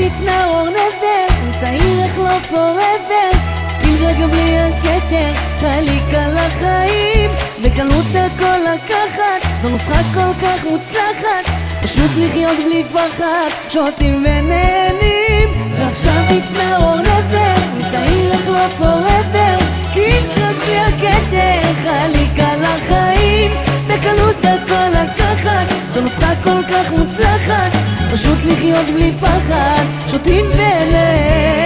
it's now or never, אני צעיר איך לא forever, גיל רגע בלי הכתר, חליק על החיים, בקלות הכל לקחת, זו נוסחה כל כך מוצלחת, פשוט לחיות בלי פחד, שותים ונהנים, ועכשיו it's now or never, אני צעיר איך לא forever, גיל רגע בלי הכתר, חליק על החיים, בקלות הכל לקחת, זו נוסחה כל כך מוצלחת, פשוט לחיות בלי פחד, שותים ונהנים.